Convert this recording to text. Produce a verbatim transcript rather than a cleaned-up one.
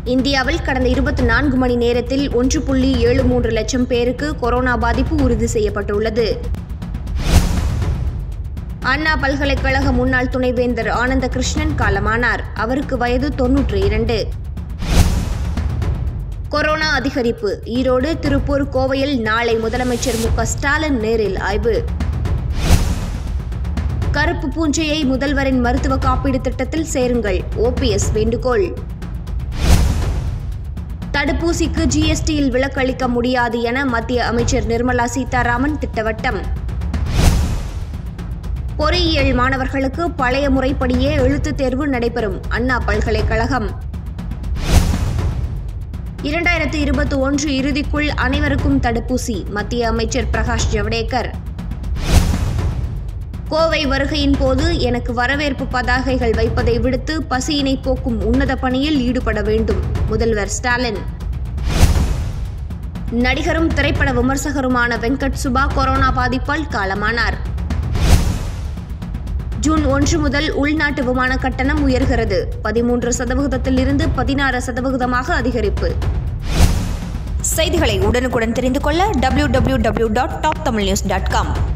இந்தியாவில் கடந்த இருபத்தி நான்கு மணி நேரத்தில் ஒன்று புள்ளி ஏழு மூன்று லட்சம் பேருக்கு கொரோனா பாதிப்பு உறுதி செய்யப்பட்டுள்ளது. அண்ணா பல்கலைக்கழக முன்னாள் துணைவேந்தர் ஆனந்த கிருஷ்ணன் காலமானார். அவருக்கு வயது தொன்னூற்றி இரண்டு. கொரோனா அதிகரிப்பு. ஈரோடு, திருப்பூர், கோவையில் நாளை முதலமைச்சர் மு க ஸ்டாலின் நேரில் ஆய்வு. கருப்பு பூஞ்சையை முதல்வரின் மருத்துவ காப்பீடு திட்டத்தில் சேருங்கள், ஓ பி எஸ் வேண்டுகோள். தடுப்பூசிக்கு ஜி எஸ் டியில் விலக்களிக்க முடியாது என மத்திய அமைச்சர் நிர்மலா சீதாராமன் திட்டவட்டம். பொறியியல் மாணவர்களுக்கு பழைய முறைப்படியே எழுத்துத் தேர்வு நடைபெறும், அண்ணா பல்கலைக்கழகம். இரண்டாயிரத்து இருபத்தி ஒன்று இறுதிக்குள் அனைவருக்கும் தடுப்பூசி, மத்திய அமைச்சர் பிரகாஷ் ஜவடேகர். கோவை வருகையின் போது எனக்கு வரவேற்பு பதாகைகள் வைப்பதை விடுத்து பசியினை போக்கும் உன்னத பணியில் ஈடுபட வேண்டும், முதல்வர் ஸ்டாலின். நடிகரும் திரைப்பட விமர்சகருமான வெங்கட் சுபா கொரோனா பாதிப்பால் காலமானார். ஜூன் ஒன்று முதல் உள்நாட்டு விமான கட்டணம் உயர்கிறது. பதிமூன்று சதவிகிதத்தில் இருந்து பதினாறு சதவிகிதமாக அதிகரிப்பு. செய்திகளை உடனுக்குடன் தெரிந்து கொள்ள W W W dot top Tamil news dot com